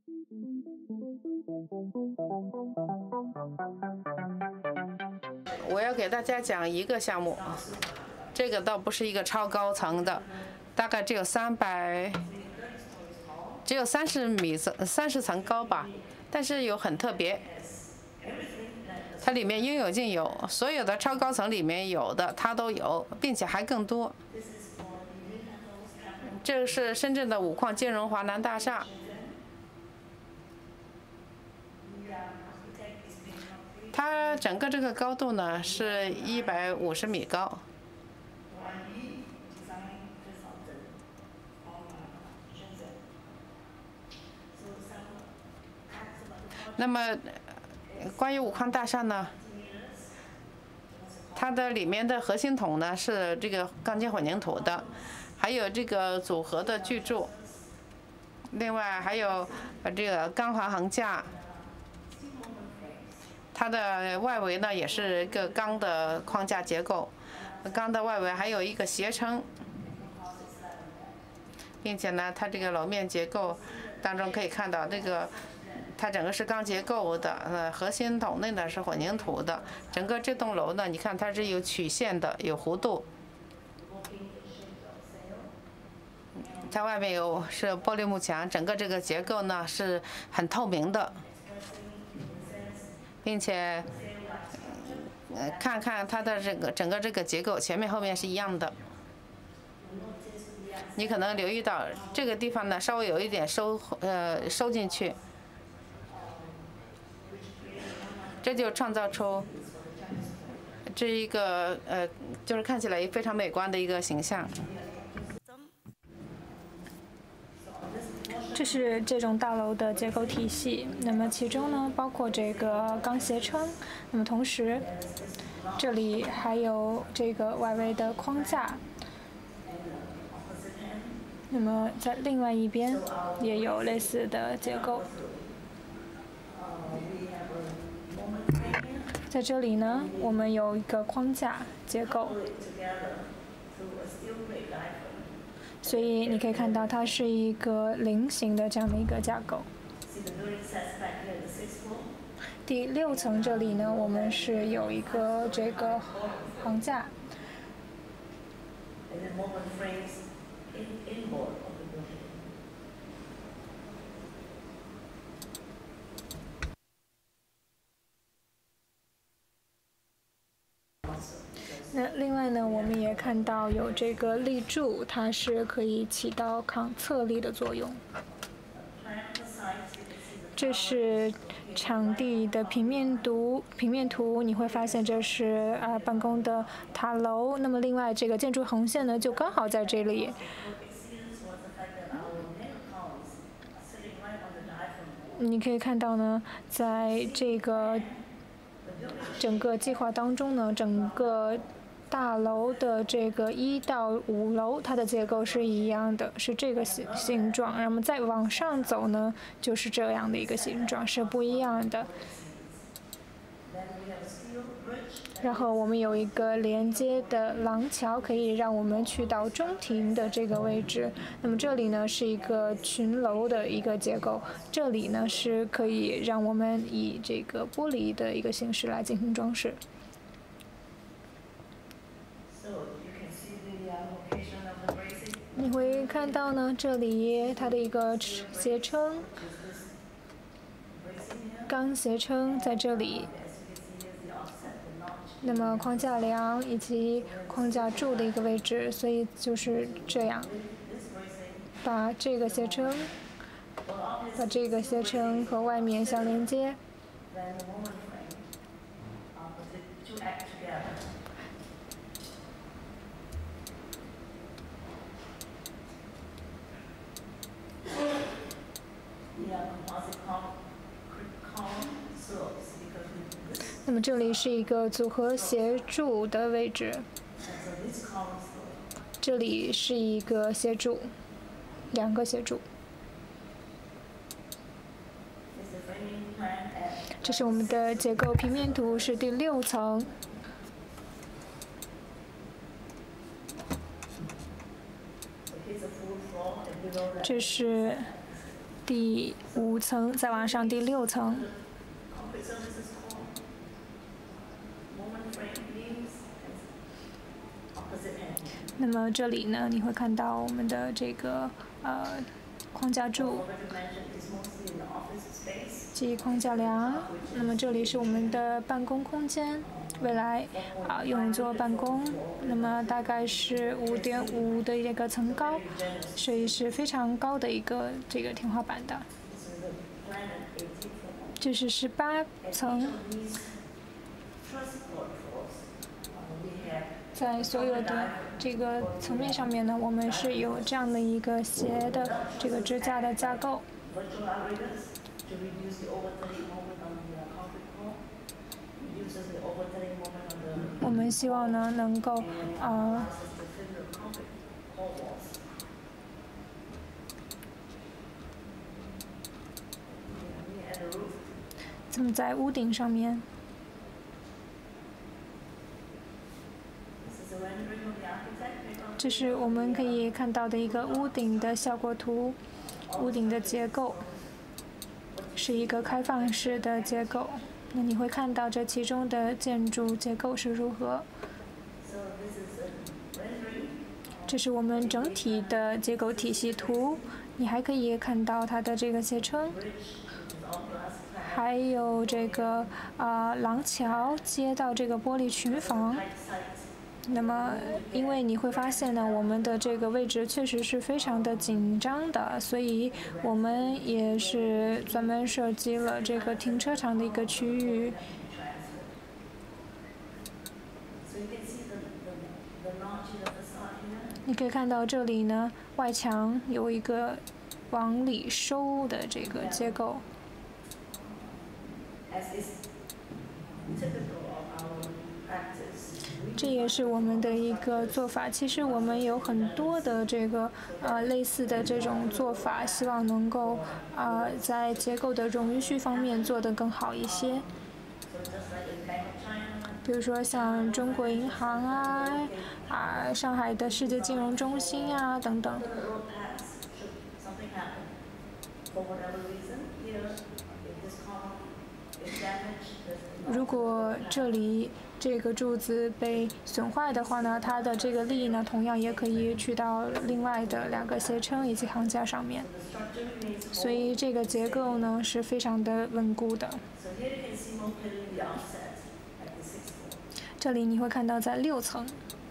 我要给大家讲一个项目，这个倒不是一个超高层的，大概只有30米30层高吧，但是有很特别，它里面应有尽有，所有的超高层里面有的它都有，并且还更多。这是深圳的五矿金融华南大厦。它整个这个高度呢是150米高。那么，关于五矿大厦呢，它的里面的核心筒呢是这个钢筋混凝土的，还有这个组合的巨柱，另外还有这个钢环桁架。它的外围呢也是一个钢的框架结构，钢的外围还有一个斜撑，并且呢，它这个楼面结构当中可以看到这个，它整个是钢结构的，核心筒内呢是混凝土的，整个这栋楼呢，你看它是有曲线的，有弧度，它外面是玻璃幕墙，整个这个结构呢是很透明的。并且，看看它的整个这个结构，前面后面是一样的。你可能留意到这个地方呢，稍微有一点收进去，这就创造出这一个就是看起来非常美观的一个形象。 这是这种大楼的结构体系，那么其中呢包括这个钢斜撑，那么同时这里还有这个外围的框架，那么在另外一边也有类似的结构。在这里呢，我们有一个框架结构。所以你可以看到，它是一个菱形的这样的一个架构。第6层这里呢，我们是有一个这个桁架。那另外呢，我们也看到有这个立柱，它是可以起到抗侧力的作用。这是场地的平面图，你会发现这是办公的塔楼。那么另外这个建筑横线呢，就刚好在这里。你可以看到呢，在这个整个计划当中呢，整个大楼的这个1到5楼，它的结构是一样的，是这个形状。那么再往上走呢，就是这样的一个形状，是不一样的。然后我们有一个连接的廊桥，可以让我们去到中庭的这个位置。那么这里呢是一个群楼的一个结构，这里呢是可以让我们以这个玻璃的一个形式来进行装饰。你会看到呢，这里它的一个斜撑，钢斜撑在这里。那么框架梁以及框架柱的一个位置，所以就是这样，把这个斜撑和外面相连接。那么这里是一个组合斜柱的位置，这里是一个斜柱，2个斜柱。这是我们的结构平面图，是第6层。这是第5层，再往上第6层。那么这里呢，你会看到我们的这个框架柱及框架梁。那么这里是我们的办公空间，未来用于做办公。那么大概是5.5的一个层高，所以是非常高的一个这个天花板的。这是18层。在所有的这个层面上面呢，我们是有这样的一个斜的这个支架的架构。我们希望呢能够这么在屋顶上面。这是我们可以看到的一个屋顶的效果图。屋顶的结构是一个开放式的结构，那你会看到这其中的建筑结构是如何。这是我们整体的结构体系图，你还可以看到它的这个斜撑，还有这个廊桥接到这个玻璃群房。那么，因为你会发现呢，我们的这个位置确实是非常的紧张的，所以我们也是专门设计了这个停车场的一个区域。你可以看到这里呢，外墙有一个往里收的这个结构。这也是我们的一个做法。其实我们有很多的这个类似的这种做法，希望能够在结构的冗余方面做得更好一些。比如说像中国银行上海的世界金融中心等等。如果这里这个柱子被损坏的话呢，它的这个力呢，同样也可以去到另外的2个斜撑以及行架上面，所以这个结构呢是非常的稳固的。这里你会看到在6层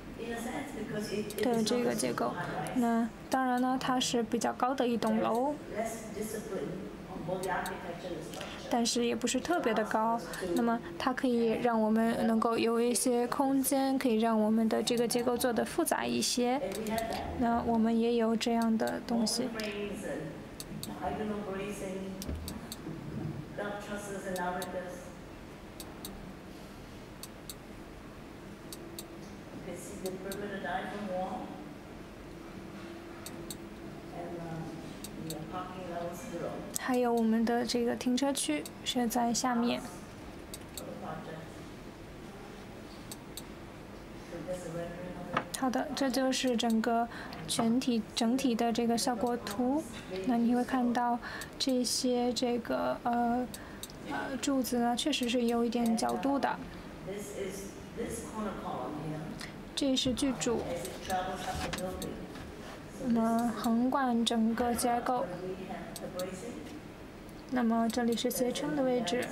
的这个结构，那当然呢，它是比较高的一栋楼。但是也不是特别的高，那么它可以让我们能够有一些空间，可以让我们的这个结构做得复杂一些。那我们也有这样的东西。还有我们的这个停车区是在下面。好的，这就是整体的这个效果图。那你会看到这些这个柱子呢，确实是有一点角度的。这是巨柱。那么横贯整个结构。那么这里是斜撑的位置。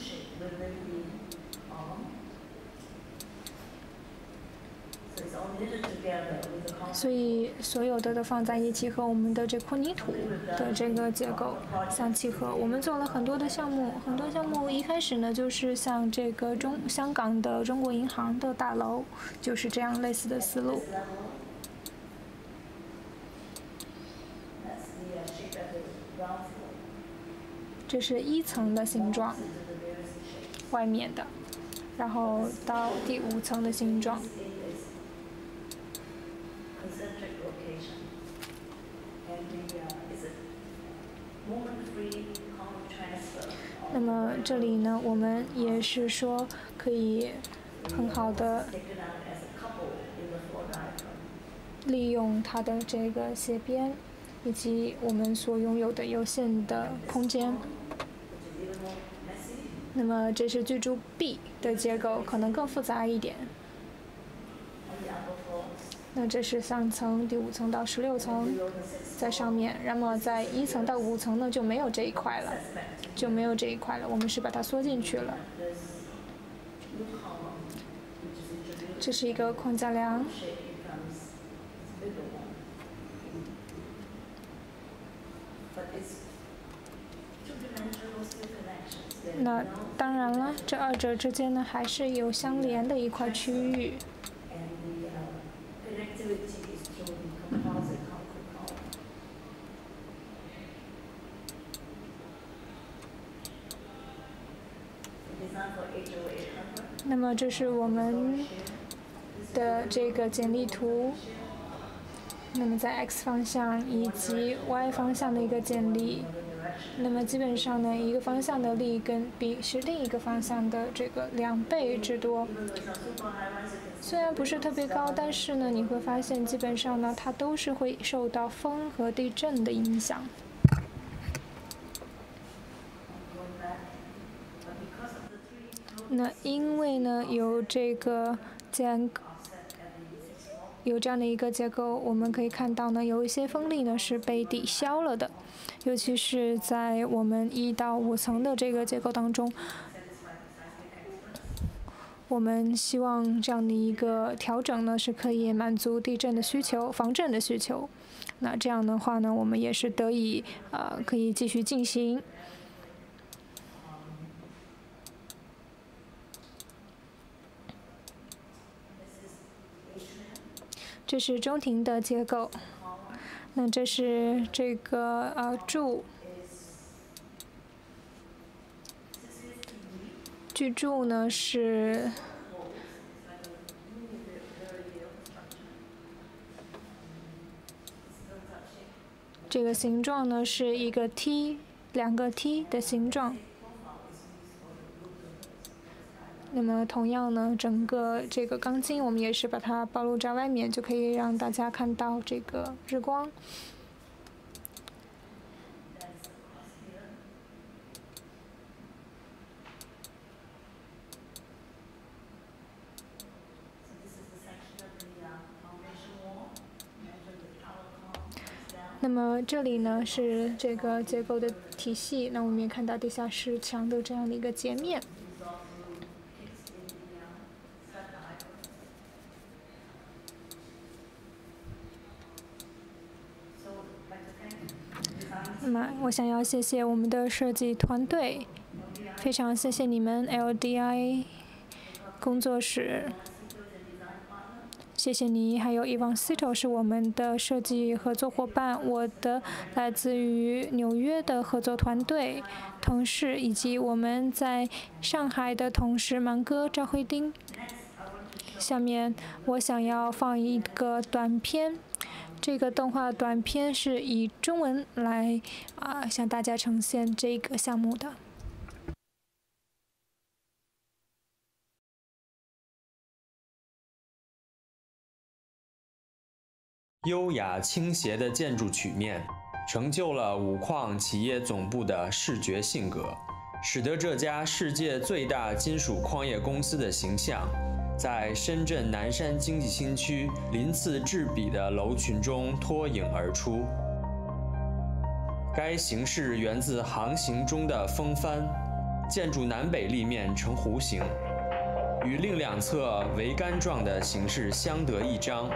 所以所有的都放在一起，和我们的这混凝土的这个结构相契合。我们做了很多的项目，很多项目一开始呢就是像这个香港的中国银行的大楼，就是这样类似的思路。这是1层的形状，外面的，然后到第5层的形状。那么这里呢，我们也是说可以很好的利用它的这个斜边。 以及我们所拥有的有限的空间。那么这是居住 B 的结构，可能更复杂一点。那这是3层，第5层到16层在上面，那么在1层到5层呢就没有这一块了，我们是把它缩进去了。这是一个框架梁。那当然了，这2者之间呢还是有相连的一块区域。那么这是我们的这个简历图。那么在 X 方向以及 Y 方向的一个简历。那么基本上呢，一个方向的力跟比是另一个方向的这个2倍之多。虽然不是特别高，但是呢，你会发现基本上呢，它都是会受到风和地震的影响。那因为呢，有这样的一个结构，我们可以看到呢，有一些风力呢是被抵消了的。尤其是在我们1到5层的这个结构当中，我们希望这样的一个调整呢是可以满足地震的需求、防震的需求。那这样的话呢，我们也是得以可以继续进行。这是中庭的结构。那这是这个柱，巨柱呢是这个形状呢是一个 T， 2个 T 的形状。那么同样呢，整个这个钢筋我们也是把它暴露在外面，就可以让大家看到这个日光。那么这里呢是这个结构的体系，那我们也看到地下室墙的这样的一个截面。那么我想要谢谢我们的设计团队，非常谢谢你们 LDI 工作室，谢谢你，还有Ivancito是我们的设计合作伙伴，我的来自于纽约的合作团队同事，以及我们在上海的同事芒哥、赵慧丁。下面我想要放一个短片。这个动画短片是以中文来向大家呈现这个项目的。 优雅倾斜的建筑曲面，成就了五矿企业总部的视觉性格，使得这家世界最大金属矿业公司的形象在深圳南山经济新区鳞次栉比的楼群中脱颖而出。该形式源自航行中的风帆，建筑南北立面呈弧形，与另2侧桅杆状的形式相得益彰。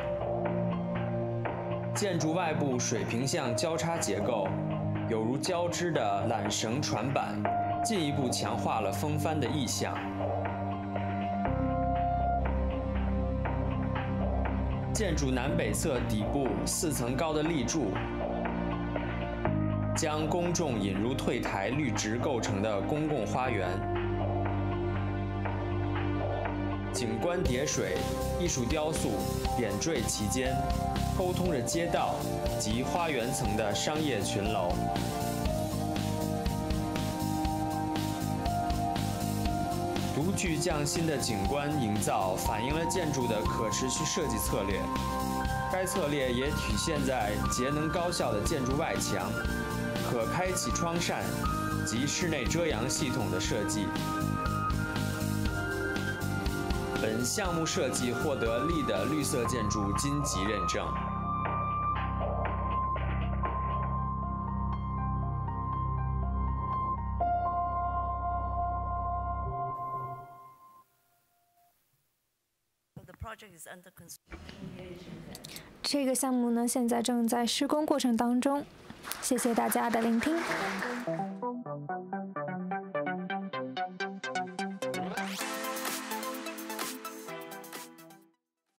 建筑外部水平向交叉结构，有如交织的缆绳船板，进一步强化了风帆的意象。建筑南北侧底部4层高的立柱，将公众引入退台绿植构成的公共花园。景观叠水，艺术雕塑点缀其间，沟通着街道及花园层的商业群楼。独具匠心的景观营造反映了建筑的可持续设计策略。该该策略也体现在节能高效的建筑外墙、可开启窗扇及室内遮阳系统的设计。本项目设计获得LEED绿色建筑金级认证。 这个项目呢，现在正在施工过程当中。谢谢大家的聆听。